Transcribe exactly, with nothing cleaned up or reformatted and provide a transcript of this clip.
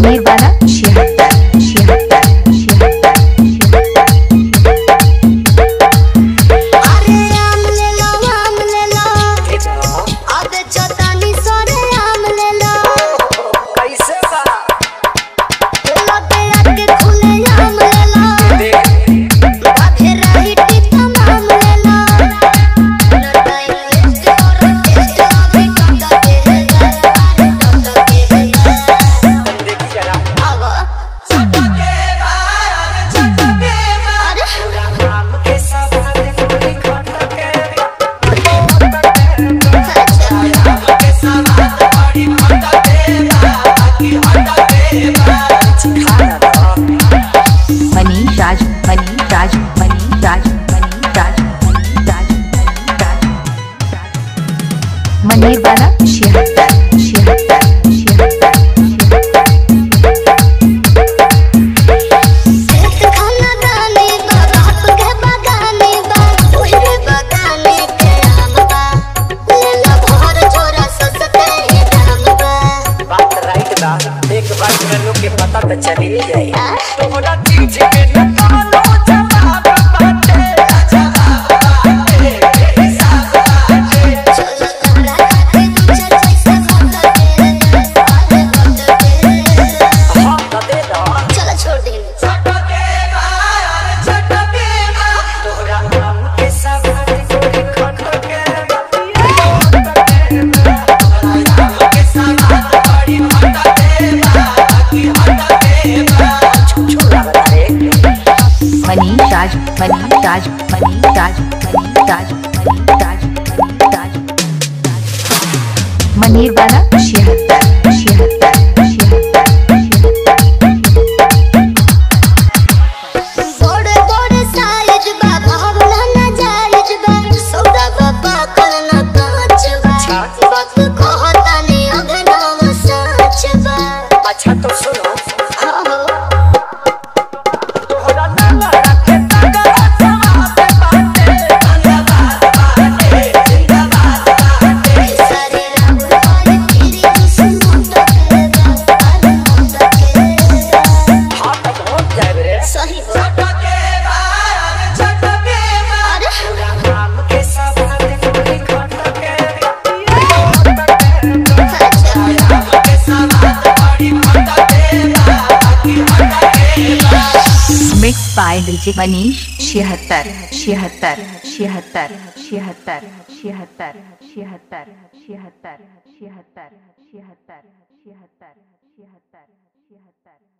मनेर वाला छिहत्तर छिहत्तर छिहत्तर मनीष राज मनीष राज मनीष राज मनीष राज मनीष राज मनेर वाला छिहत्तर छिहत्तर छिहत्तर एक बार लोग के पता तो चली जाए तोहरा चीज के न कानो जवाब बाटे जवाब बाटे हिसाब बाटे चलो तोहरा खाते दू चार पैसा घट के घट के हां तो दे दो चलो छोड़ दे छोड़ के बाहर छोड़ के तोहरा हम के सब थोड़ी खट के मनीष राज मनीष राज मनीष राज मनीष राज मनीष राज मनीष राज मनेर वाला छिहत्तर छिहत्तर छिहत्तर बड़े बड़े साइज बा भावना ना जायज बा सौदा बाबा करना कांच बा बात कहता ने अगनाम सच बा अच्छा तो सुनो हाँ हो तोहरा नाला रखे तगा जवाब बाटे जिंदाबाद बाटे जिंदाबाद बाटे सारे राम वाले तेरी दुश्मन के बाल मुंड के हां तो पहुंच जाए रे सही हो छोड़ के बाहर छोड़ के अरे पूरा काम के सब थोड़ी खट के मिक्स बाय डीजे मनीष छिहत्तर छिहत्तर छिहत्तर छिहत्तर छिहत्तर छिहत्तर छिहत्तर छिहत्तर छिहत्तर छिहत्तर छिहत्तर छिहत्तर